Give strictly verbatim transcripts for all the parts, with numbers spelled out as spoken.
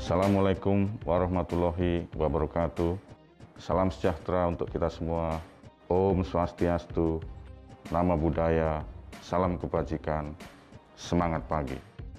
Assalamualaikum warahmatullahi wabarakatuh. Salam sejahtera untuk kita semua. Om Swastiastu, Namo Buddhaya, salam kebajikan, semangat pagi.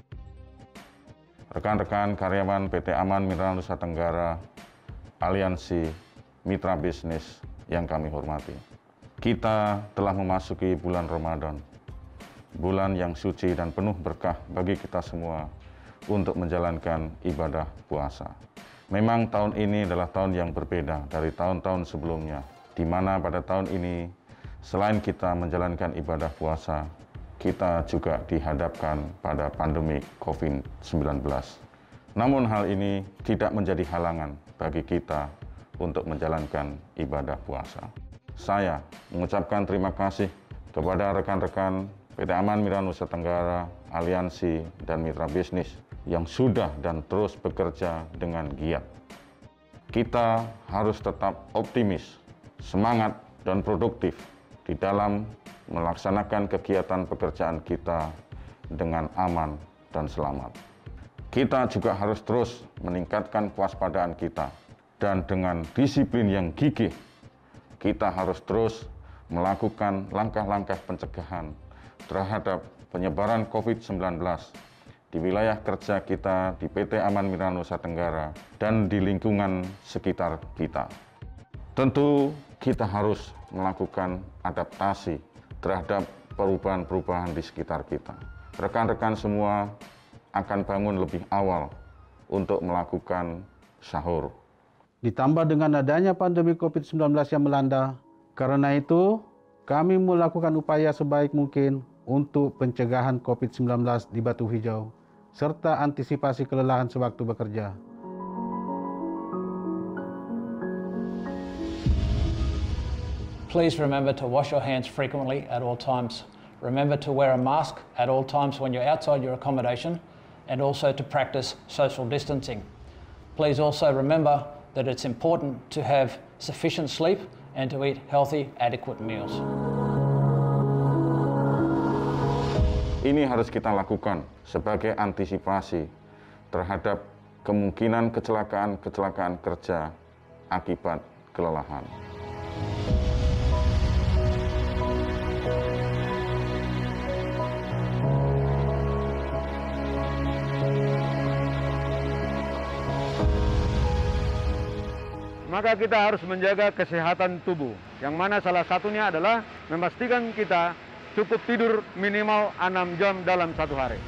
Rekan-rekan karyawan P T Aman Mineral Nusa Tenggara, aliansi mitra bisnis yang kami hormati. Kita telah memasuki bulan Ramadan, bulan yang suci dan penuh berkah bagi kita semua untuk menjalankan ibadah puasa. Memang tahun ini adalah tahun yang berbeda dari tahun-tahun sebelumnya, di mana pada tahun ini selain kita menjalankan ibadah puasa, kita juga dihadapkan pada pandemi COVID sembilan belas. Namun hal ini tidak menjadi halangan bagi kita untuk menjalankan ibadah puasa. Saya mengucapkan terima kasih kepada rekan-rekan P T Aman Mineral Nusa Tenggara, aliansi dan mitra bisnis yang sudah dan terus bekerja dengan giat. Kita harus tetap optimis, semangat, dan produktif di dalam melaksanakan kegiatan pekerjaan kita dengan aman dan selamat. Kita juga harus terus meningkatkan kewaspadaan kita, dan dengan disiplin yang gigih, kita harus terus melakukan langkah-langkah pencegahan terhadap penyebaran COVID sembilan belas di wilayah kerja kita di P T Aman Mineral Nusa Tenggara dan di lingkungan sekitar kita. Tentu kita harus melakukan adaptasi terhadap perubahan-perubahan di sekitar kita. Rekan-rekan semua akan bangun lebih awal untuk melakukan sahur. Ditambah dengan adanya pandemi COVID sembilan belas yang melanda, karena itu kami melakukan upaya sebaik mungkin untuk pencegahan COVID sembilan belas di Batu Hijau, serta antisipasi kelelahan sewaktu bekerja. Please remember to wash your hands frequently at all times. Remember to wear a mask at all times when you're outside your accommodation, and also to practice social distancing. Please also remember that it's important to have sufficient sleep and to eat healthy, adequate meals. Ini harus kita lakukan sebagai antisipasi terhadap kemungkinan kecelakaan-kecelakaan kerja akibat kelelahan. Maka kita harus menjaga kesehatan tubuh, yang mana salah satunya adalah memastikan kita cukup tidur minimal enam jam dalam satu hari.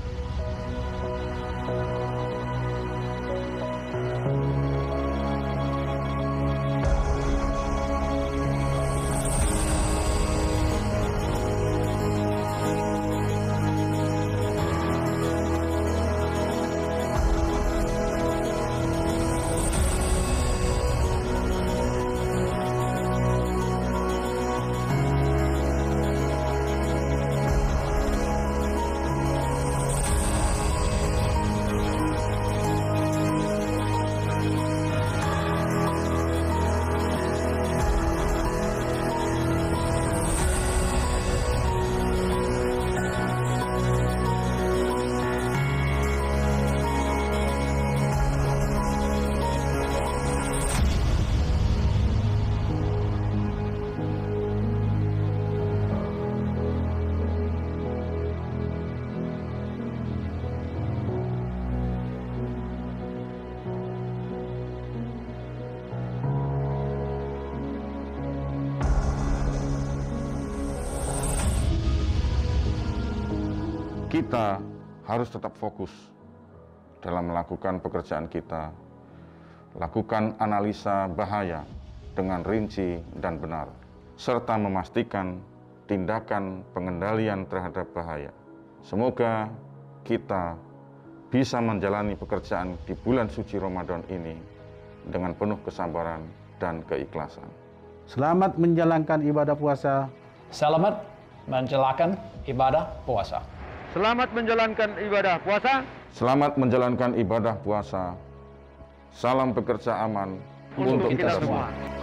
Kita harus tetap fokus dalam melakukan pekerjaan kita, lakukan analisa bahaya dengan rinci dan benar, serta memastikan tindakan pengendalian terhadap bahaya. Semoga kita bisa menjalani pekerjaan di bulan suci Ramadan ini dengan penuh kesabaran dan keikhlasan. Selamat menjalankan ibadah puasa. Selamat menjalankan ibadah puasa. Selamat menjalankan ibadah puasa. Selamat menjalankan ibadah puasa. Salam bekerja aman Untuk untuk kita kita semua. semua.